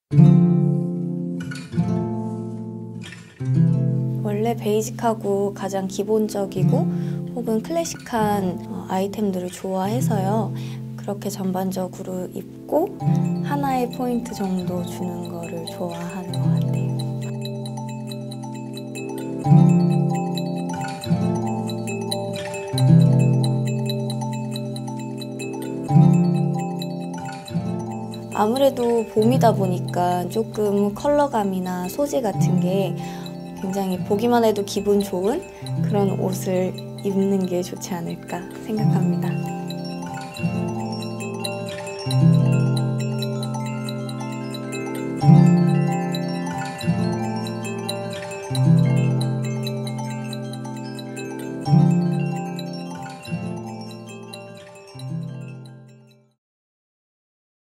원래 베이직하고 가장 기본적이고 혹은 클래식한 아이템들을 좋아해서요. 그렇게 전반적으로 입고 하나의 포인트 정도 주는 거를 좋아하는 것 같아요. 아무래도 봄이다 보니까 조금 컬러감이나 소재 같은 게 굉장히 보기만 해도 기분 좋은 그런 옷을 입는 게 좋지 않을까 생각합니다.